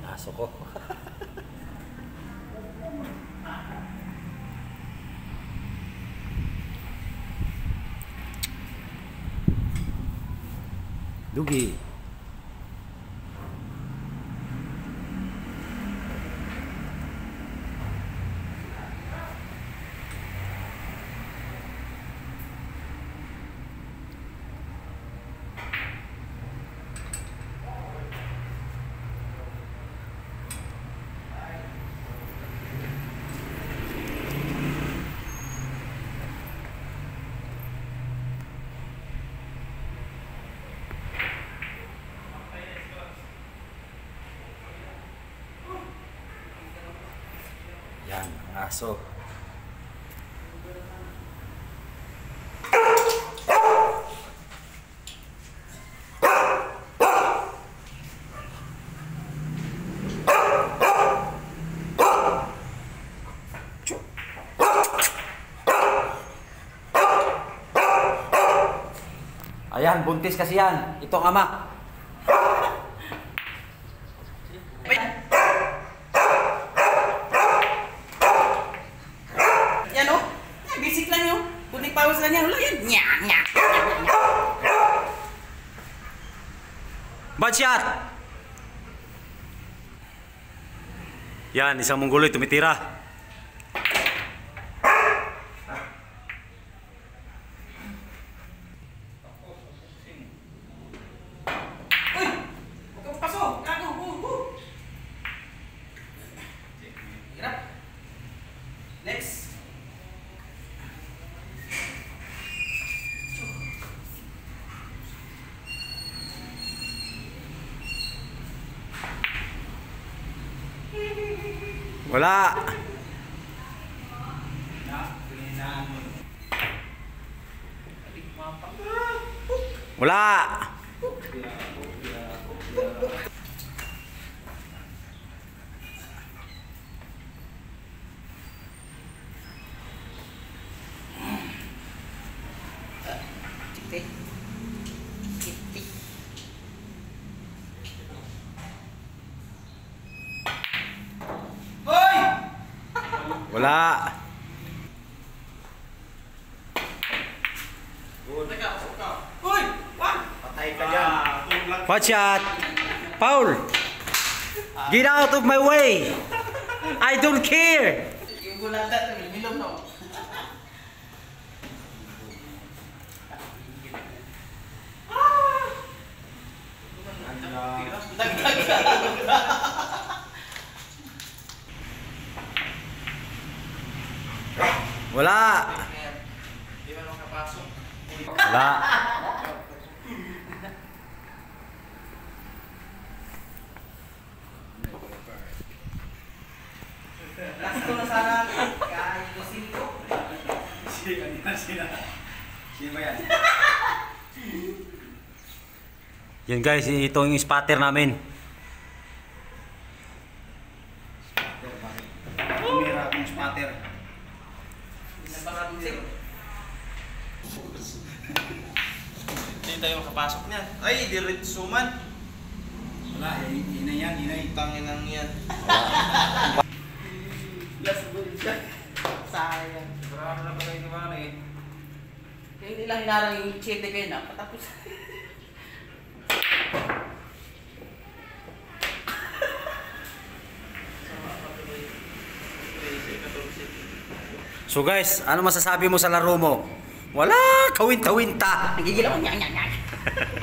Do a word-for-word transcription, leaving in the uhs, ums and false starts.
Aso ko. Dugi. Yan, ang aso. Ayan, buntis kasi yan. Itong ama. Yan o. Basic lang yun. Kunting pawis lang yan. Wala yan. Nya, nya. Bad shot! Yan, isang mongoloid tumitira. Next. Wala. Wala. Wala. Uy! Wag! Patay ka dyan. Bad shot. Paul. Get out of my way. I don't care. Yung gulanda, milom no. Wala. Di ba makapasok? Wala. Last ko na sana. Kahit kusin ko. Sino yan? Sino? Sino ba yan? Yan guys, ito yung spatter namin. Spatter, bakit? Tumira akong spatter. Hindi tayo makapasok niyan. Ay, diretso man. Wala, eh, inay yan, inay. Tangin lang yan. Last goal siya. Sayang. Marami na pala yung naman eh. Kaya hindi lang hinarang yung chete kayo na. Patapos. So guys, ano masasabi mo sa laro mo? Wala, kawinta-winta. Nagigil ako. Nya, nya, nya.